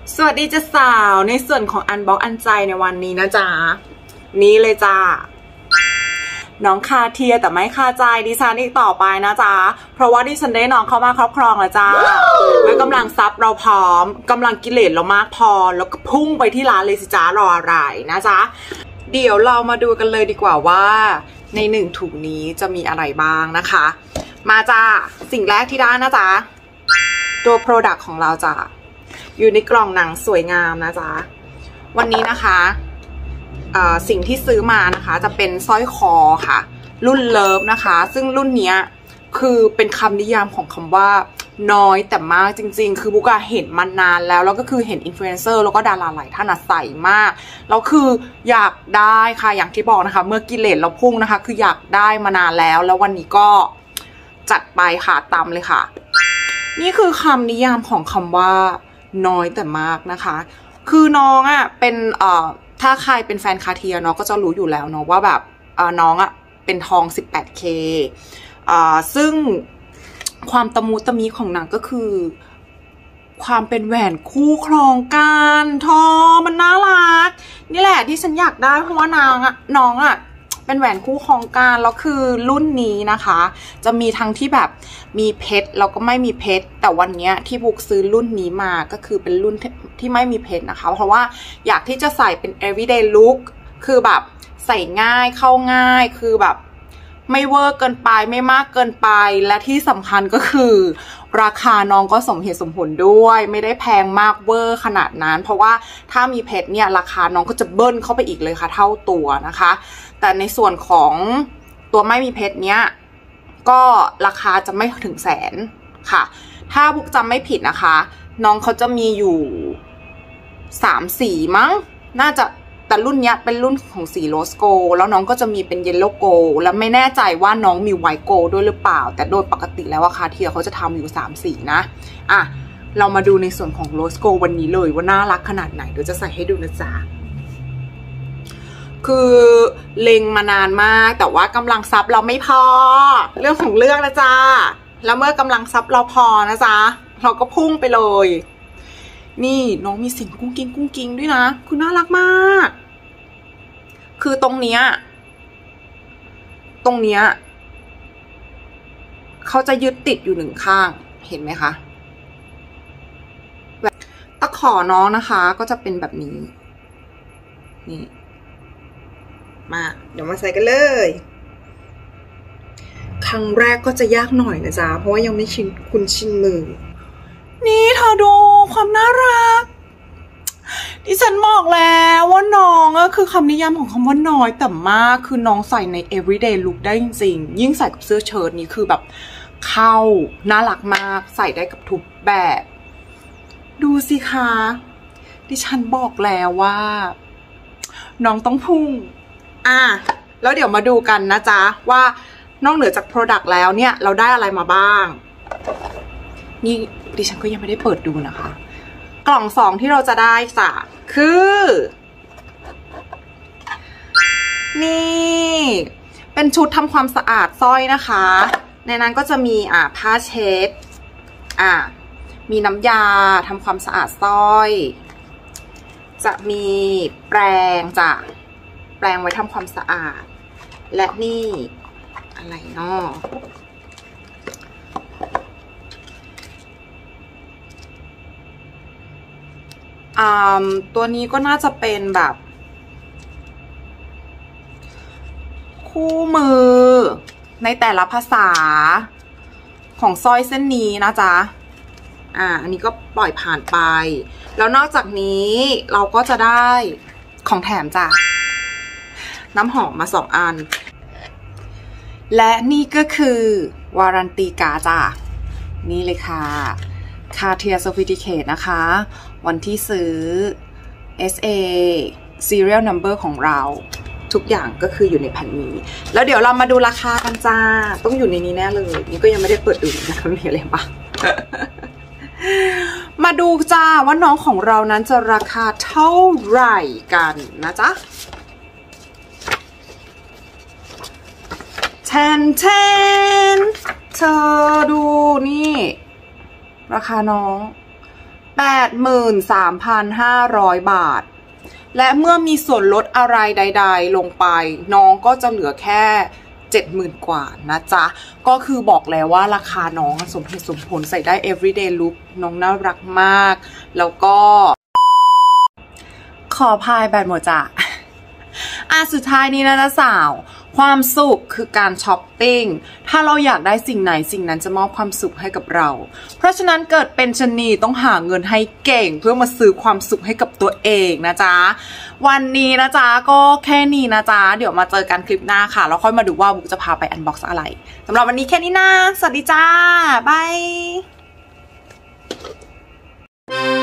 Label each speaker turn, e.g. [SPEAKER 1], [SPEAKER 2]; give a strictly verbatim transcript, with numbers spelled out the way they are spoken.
[SPEAKER 1] สวัสดีจ้าสาวในส่วนของอันบ็อกอันใจในวันนี้นะจ๊ะนี่เลยจ้าน้องคาเทียแต่ไม่คาใจดิฉันอีกต่อไปนะจ๊ะเพราะว่าดิฉันได้น้องเข้ามาครอบครองแล้วจ้าแล้วกำลังซับเราพร้อมกำลังกิเลสเรามากพอแล้วก็พุ่งไปที่ร้านเลยสิจ้ารออะไรนะจ๊ะเดี๋ยวเรามาดูกันเลยดีกว่าว่าในหนึ่งถุงนี้จะมีอะไรบ้างนะคะมาจ้าสิ่งแรกที่ได้นะจ๊ะตัวโปรดักต์ของเราจ้ะอยู่ในกล่องหนังสวยงามนะจ๊ะวันนี้นะคะสิ่งที่ซื้อมานะคะจะเป็นสร้อยคอค่ะรุ่นเลิฟนะคะซึ่งรุ่นนี้คือเป็นคำนิยามของคำว่าน้อยแต่มากจริงๆคือบุ๊กเห็นมานานแล้วแล้วก็คือเห็นอินฟลูเอนเซอร์แล้วก็ดาราหลายท่านใส่มากแล้วคืออยากได้ค่ะอย่างที่บอกนะคะเมื่อกิเลสเราพุ่งนะคะคืออยากได้มานานแล้วแล้ววันนี้ก็จัดไปค่ะตามเลยค่ะนี่คือคำนิยามของคำว่าน้อยแต่มากนะคะคือน้องอ่ะเป็นเอ่อถ้าใครเป็นแฟนคาเทียเนาะก็จะรู้อยู่แล้วเนาะว่าแบบเอ่อน้องอ่ะเป็นทอง สิบแปดเค อ่าซึ่งความตะมุตะมิของนางก็คือความเป็นแหวนคู่ครองกันทอมันน่ารักนี่แหละที่ฉันอยากได้เพราะว่านางอ่ะน้องอ่ะเป็นแหวนคู่ครองกันแล้วคือรุ่นนี้นะคะจะมีทั้งที่แบบมีเพชรแล้วก็ไม่มีเพชรแต่วันนี้ที่บุ๊กซื้อรุ่นนี้มาก็คือเป็นรุ่นที่ไม่มีเพชรนะคะเพราะว่าอยากที่จะใส่เป็น everyday look คือแบบใส่ง่ายเข้าง่ายคือแบบไม่เวอร์เกินไปไม่มากเกินไปและที่สำคัญก็คือราคาน้องก็สมเหตุสมผลด้วยไม่ได้แพงมากเวอร์ขนาดนั้นเพราะว่าถ้ามีเพชรเนี่ยราคาน้องก็จะเบิ้ลเข้าไปอีกเลยค่ะเท่าตัวนะคะแต่ในส่วนของตัวไม่มีเพชรเนี้ยก็ราคาจะไม่ถึงแสนค่ะถ้าบุ๊กจำไม่ผิดนะคะน้องเขาจะมีอยู่สามสีมั้งน่าจะแต่รุ่นนี้เป็นรุ่นของสีโรสโกแล้วน้องก็จะมีเป็นเยลโล่โกแล้วไม่แน่ใจว่าน้องมีไวท์โกด้วยหรือเปล่าแต่โดยปกติแล้วว่าคาเทียเขาจะทำอยู่สามสีนะอ่ะเรามาดูในส่วนของโรสโกวันนี้เลยว่าน่ารักขนาดไหนเดี๋ยวจะใส่ให้ดูนะจ๊ะคือเล็งมานานมากแต่ว่ากำลังซับเราไม่พอเรื่องของเรื่องนะจ๊ะแล้วเมื่อกำลังซับเราพอนะจ๊ะเราก็พุ่งไปเลยนี่น้องมีเสียงกุ้งกิ้งกุ้งกิ้งด้วยนะคือน่ารักมากคือตรงเนี้ยตรงเนี้ยเขาจะยึดติดอยู่หนึ่งข้างเห็นไหมคะตะขอน้องนะคะก็จะเป็นแบบนี้นี่มาเดี๋ยวมาใส่กันเลยครั้งแรกก็จะยากหน่อยนะจ๊ะเพราะว่ายังไม่ชินคุ้นชินมือนี่เธอดูความน่ารักที่ฉันบอกแล้วว่าน้องก็คือคำนิยามของคำว่าน้อยแต่มากคือน้องใส่ใน everyday look ได้จริงๆยิ่งใส่กับเสื้อเชิ้ตนี้คือแบบเข้าน่ารักมากใส่ได้กับทุกแบบดูสิคะที่ฉันบอกแล้วว่าน้องต้องพุ่งอ่ะแล้วเดี๋ยวมาดูกันนะจ๊ะว่านอกเหนือจาก product แล้วเนี่ยเราได้อะไรมาบ้างนี่ดิฉันก็ยังไม่ได้เปิดดูนะคะกล่องสองที่เราจะได้จ้ะคือนี่เป็นชุดทำความสะอาดสร้อยนะคะในนั้นก็จะมีอ่าผ้าเช็ดอ่ามีน้ำยาทำความสะอาดสร้อยจะมีแปรงจ้ะแปรงไว้ทำความสะอาดและนี่อะไรเนาะอ่าตัวนี้ก็น่าจะเป็นแบบคู่มือในแต่ละภาษาของสร้อยเส้นนี้นะจ๊ะอ่าอันนี้ก็ปล่อยผ่านไปแล้วนอกจากนี้เราก็จะได้ของแถมจ้ะน้ำหอมมาสองอันและนี่ก็คือวารันตีการ์ดจ้ะนี่เลยค่ะCartier Sophisticated นะคะวันที่ซื้อ เอส เอ Serial Number ของเราทุกอย่างก็คืออยู่ในแผ่นนี้แล้วเดี๋ยวเรามาดูราคากันจ้าต้องอยู่ในนี้แน่เลยนี่ก็ยังไม่ได้เปิดดูนะคะมีอะไรบ้าง มาดูจ้าว่าน้องของเรานั้นจะราคาเท่าไหร่กันนะจ๊ะแทนแทนเธอดูนี่ราคาน้องแปดหมื่นสามพันห้าร้อย บาทและเมื่อมีส่วนลดอะไรใดๆลงไปน้องก็จะเหลือแค่เจ็ดหมื่นกว่านะจ๊ะก็คือบอกแล้วว่าราคาน้องสมเหตุสมผลใส่ได้ everyday look น้องน่ารักมากแล้วก็ขอพายแบตหมดจ้ะอ่ะสุดท้ายนี้นะจ๊ะสาวความสุขคือการช้อปปิ้งถ้าเราอยากได้สิ่งไหนสิ่งนั้นจะมอบความสุขให้กับเราเพราะฉะนั้นเกิดเป็นชะนีต้องหาเงินให้เก่งเพื่อมาซื้อความสุขให้กับตัวเองนะจ๊ะวันนี้นะจ๊ะก็แค่นี้นะจ๊ะเดี๋ยวมาเจอกันคลิปหน้าค่ะแล้วค่อยมาดูว่าบุ๊กจะพาไปอันบ็อกซ์อะไรสำหรับวันนี้แค่นี้นะสวัสดีจ้าบาย